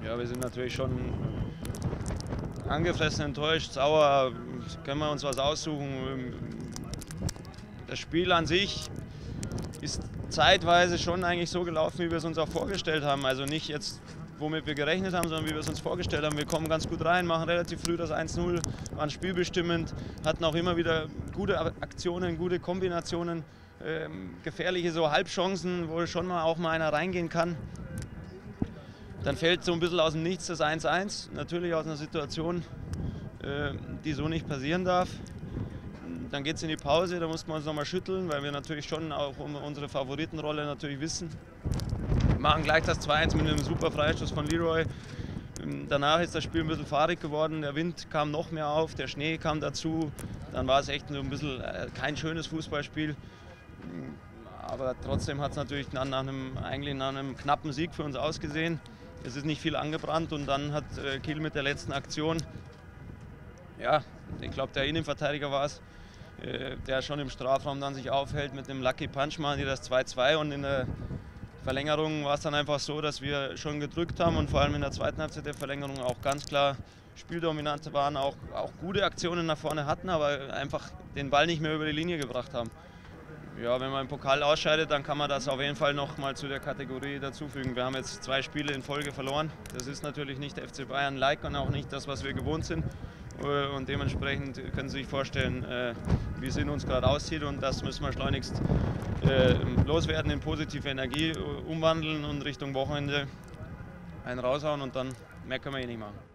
Ja, wir sind natürlich schon angefressen, enttäuscht, sauer. Können wir uns was aussuchen? Das Spiel an sich ist zeitweise schon eigentlich so gelaufen, wie wir es uns auch vorgestellt haben. Also nicht jetzt, womit wir gerechnet haben, sondern wie wir es uns vorgestellt haben. Wir kommen ganz gut rein, machen relativ früh das 1:0, waren spielbestimmend, hatten auch immer wieder gute Aktionen, gute Kombinationen, gefährliche so Halbchancen, wo schon mal auch mal einer reingehen kann. Dann fällt so ein bisschen aus dem Nichts das 1:1, natürlich aus einer Situation, die so nicht passieren darf. Dann geht es in die Pause, da muss man uns nochmal schütteln, weil wir natürlich schon auch um unsere Favoritenrolle natürlich wissen. Wir machen gleich das 2:1 mit einem super Freistoß von Leroy. Danach ist das Spiel ein bisschen fahrig geworden, der Wind kam noch mehr auf, der Schnee kam dazu. Dann war es echt so ein bisschen kein schönes Fußballspiel. Aber trotzdem hat es natürlich eigentlich nach einem knappen Sieg für uns ausgesehen. Es ist nicht viel angebrannt und dann hat Kiel mit der letzten Aktion, ja, ich glaube der Innenverteidiger war es, der schon im Strafraum dann sich aufhält mit einem Lucky Punch, machen die das 2:2 und in der Verlängerung war es dann einfach so, dass wir schon gedrückt haben und vor allem in der zweiten Halbzeit der Verlängerung auch ganz klar spieldominant waren, auch gute Aktionen nach vorne hatten, aber einfach den Ball nicht mehr über die Linie gebracht haben. Ja, wenn man im Pokal ausscheidet, dann kann man das auf jeden Fall noch mal zu der Kategorie dazufügen. Wir haben jetzt 2 Spiele in Folge verloren. Das ist natürlich nicht der FC Bayern-like und auch nicht das, was wir gewohnt sind. Und dementsprechend können Sie sich vorstellen, wie es in uns gerade aussieht. Und das müssen wir schleunigst loswerden, in positive Energie umwandeln und Richtung Wochenende einen raushauen. Und dann mehr können wir eh nicht machen.